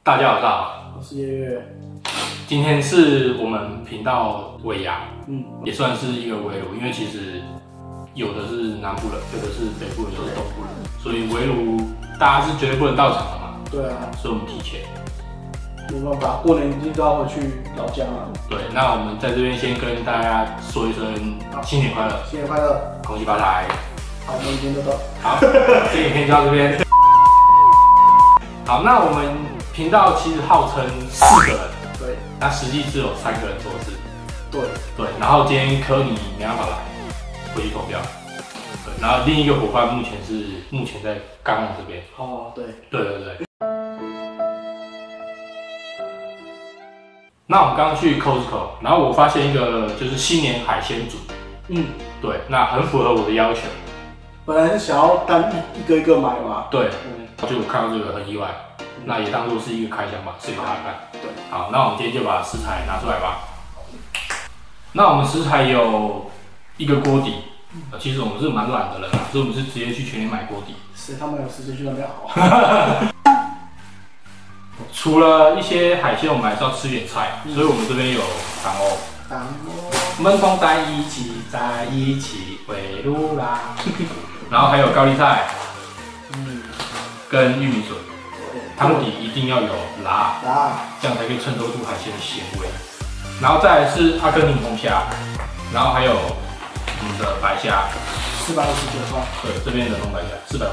大家好， 我是月月。 今天是我们频道尾牙，也算是一个围炉，因为其实有的是南部人，有的是北部人，有的是东部人，所以围炉大家是绝对不能到场的嘛。 对啊， 所以我们提前。 没办法，过年一定都要回去老家了。 对，那我们在这边先跟大家说一声新年快乐， 新年快乐， 恭喜发财。 好，我们影片就到。 好，这影片就到这边。好，那我们频道其实号称4个人， 对， 那实际只有3个人做事。 对， 然后今天科尼没办法来，回去投票。对，然后另一个伙伴目前在刚旺这边。 哦，对。 那我们刚刚去 Costco， 然后我发现一个就是新年海鲜组，对，那很符合我的要求。 本来是想要单一个一个买嘛， 对，就我看到这个很意外，那也当做是一个开箱吧，试给大家看。 对， 好，那我们今天就把食材拿出来吧。那我们食材有一个锅底，其实我们是蛮懒的人啊，所以我们是直接去全联买锅底。 谁他们有时间去那边熬？ 除了一些海鲜，我们还是要吃点菜，所以我们这边有蛋欧，焖通蛋一起在一起围炉啦，然后还有高丽菜，跟玉米笋，汤底一定要有辣，这样才可以衬托出海鲜的鲜味。然后再来是阿根廷红虾，然后还有我们的白虾 ，459块。对， 这边冷冻白虾459。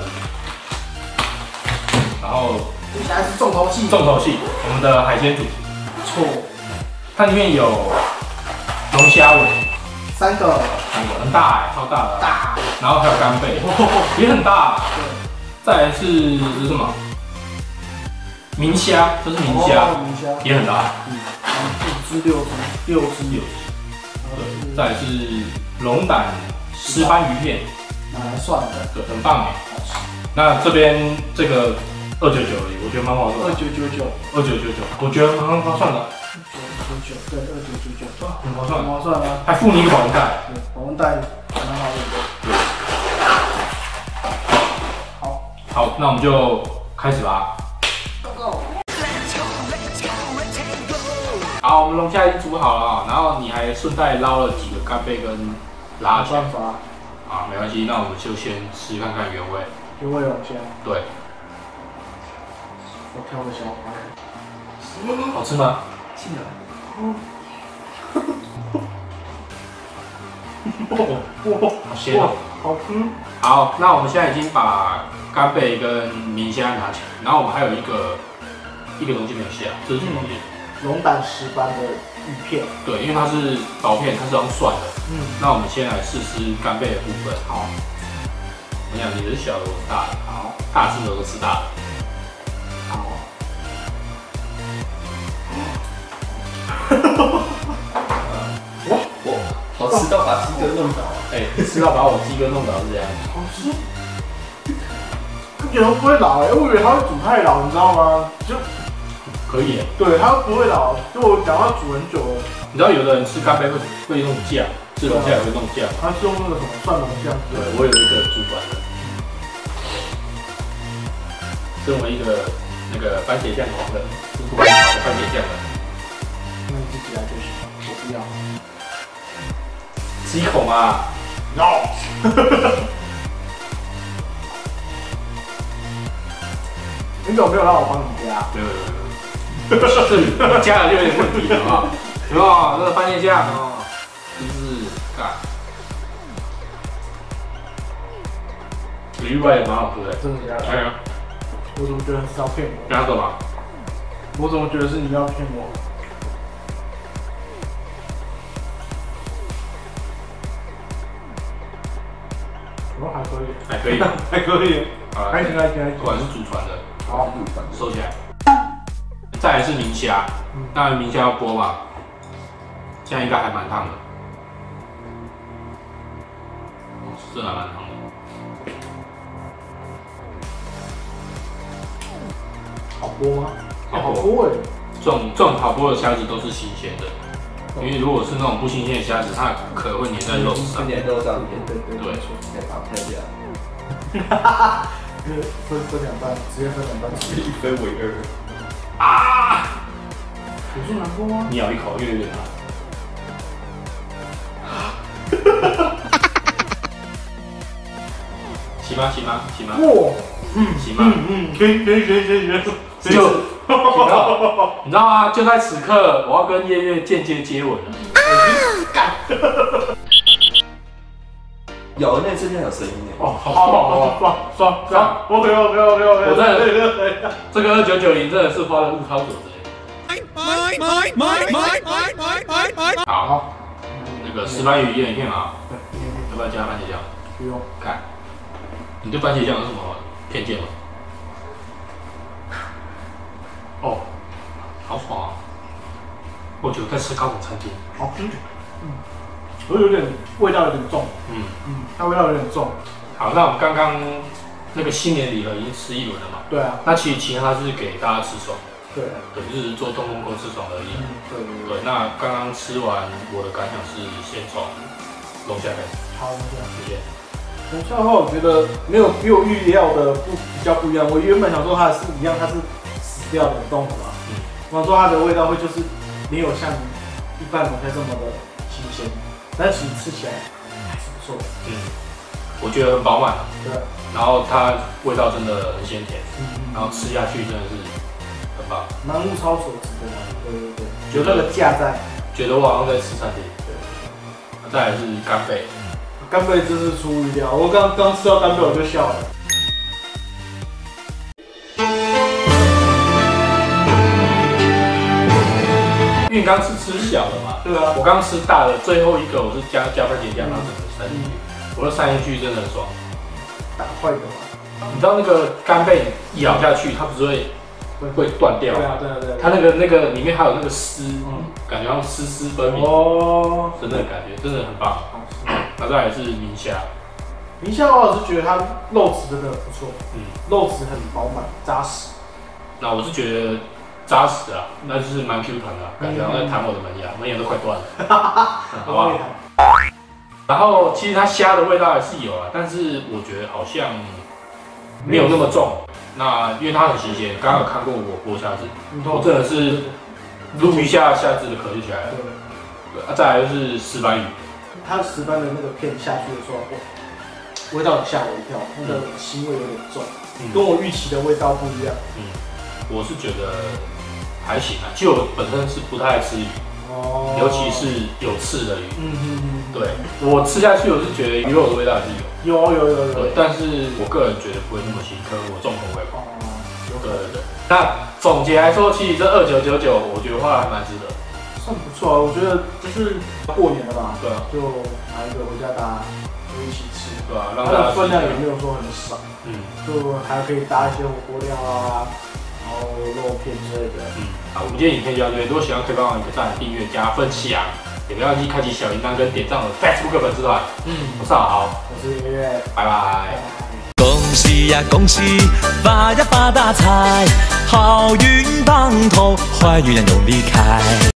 然后接下来是重头戏， 我们的海鲜组， 不错， 它里面有龙虾尾 3个， 很大超大的，然后还有干贝，也很大。对，再来是什么？明虾，这是明虾，也很大。 5只6只。 对，再来是龙胆石斑鱼片， 拿来涮的，对， 很棒哎。那这边这个299而已，我觉得蛮划算。2999，我觉得蛮划算的。 2999，对，2999，哇， 很划算， 很划算啊！ 还附你一个保温袋， 对，保温袋蛮好的。对。 好，那我们就开始吧。好，我们龙虾已经煮好了啊，然后你还顺带捞了几个干贝跟辣椒。 没办法。 啊，没关系，那我们就先吃看看原味。 原味龙虾。对。我挑个小排。 好吃吗？ 进来。 好鲜哦。 好吃。 好，那我们现在已经把干贝跟明虾拿起来，然后我们还有一个东西没有下，这是什么东西？ 龙胆石斑的鱼片。对， 因为它是薄片，它是用涮的。那我们先来试吃干贝的部分。好。我想你是小的，我是大的。好。大吃的我吃大的。好。 好吃到把鸡哥弄倒。 吃到把我鸡哥弄倒是这样。 好吃。一点都不会老我以为它会煮太老，你知道吗？就可以。对， 它不会老，就我讲它煮很久了。 你知道有的人吃干贝会用酱，吃龙虾也会弄酱。 它是用那个什么蒜蓉酱。 对，我有一个主管的。身为一个那个番茄酱狂人，吃过很好的番茄酱的。 那你自己来就行，我不要。 吃一口嘛。 No。你怎么没有让我帮你加？ 没有，是你加了就有点问题了啊！有没有那个番茄酱哦？就是干，鱼味也蛮好吃的， 真的假的？ 哎呀， 我怎么觉得是要骗我？ 跟他干嘛？ 我怎么觉得是你要骗我？还可以，还可以，还行， 果然是祖传的。 好， 收起来。再来是明虾，当然明虾要剥嘛，现在应该还蛮烫的。真的还蛮烫的。 好剥吗？好剥这种好剥的虾子都是新鲜的，因为如果是那种不新鲜的虾子，它的壳会粘在肉上。 粘肉上面，对，再把它拍掉。 分2半，直接分2半， 1分为2。 啊！ 有这么难过吗？ 你咬一口，越来越辣。行吗？行吗？行吗？ 哇， 行吗？ 行， 就你知道吗？就在此刻，我要跟叶月间接接吻了。 咬的那瞬间有声音耶。 哦，好，爽，OK， 我真的，这个2990真的是花了物超所值。好，那个石斑鱼腌影片啊，要不要加番茄酱？ 不用。 看，你对番茄酱有什么偏见吗？哦，好爽啊！我觉得在吃高档餐厅。 好，我有点味道有点重，它味道有点重。 好，那我们刚刚那个新年礼盒已经吃一轮了嘛？ 对啊。 那其实它是给大家吃爽， 对， 就是做动公公吃爽而已。 对。 那刚刚吃完，我的感想是先从龙虾开始。 好，龙虾， 谢谢。 龙虾的话，我觉得没有比我预料的比较不一样。我原本想说它是一样，它是死掉的动物嘛。我想说它的味道会就是没有像一般龙虾这么的新鲜，但其实吃起来还是不错的。 我觉得很饱满。 对。 然后它味道真的很鲜甜，然后吃下去真的是很棒， 蛮物超所值的。对，觉得那个价在， 觉得我好像在吃餐厅。对。再来是干贝， 干贝真是出乎意料，我刚吃到干贝我就笑了。 因为你刚是吃小的嘛， 对啊， 我刚吃大的，最后一个我是加番茄酱，然后整个塞进去，我的塞进去真的很爽。 打坏的嘛， 你知道那个干贝咬下去，它不是会断掉吗？ 对啊。 它那个里面还有那个丝，感觉像丝分明哦，真的感觉真的很棒。那再来是明虾， 明虾我是觉得它肉质真的不错，肉质很饱满扎实。 那我是觉得扎实啊，那就是蛮 Q 弹的，感觉好像在弹我的门牙，门牙都快断了，好不好？然后其实它虾的味道还是有啊，但是我觉得好像没有那么重。那因为它很新鲜，刚刚有看过我剥虾子，我真的是撸一下虾子的壳就起来了。对，再来就是石斑鱼， 它石斑的那个片下去的时候，味道吓我一跳，那个腥味有点重，跟我预期的味道不一样。 我是觉得还行啊，其实我本身是不太爱吃鱼。尤其是有刺的鱼，对，我吃下去我是觉得鱼肉的味道还是有，对，但是我个人觉得不会那么新，可能我重口味吧。对。那总结来说，其实这2999，我觉得花还蛮值得， 算不错啊。我觉得就是过年了嘛， 对啊， 就拿一个回家大家就一起吃， 对啊， 让大家分量也没有说很少，就还可以搭一些火锅料啊。然后肉片之类的。 好，我们今天影片就到这边。如果喜欢，可以帮我一个赞、订阅、加分享，也不要忘记开启小铃铛跟点赞我的 Facebook 粉丝团。我是好豪， 我是月月， 拜拜。 恭喜呀恭喜，发呀发大财，好运当头，坏运要用离开。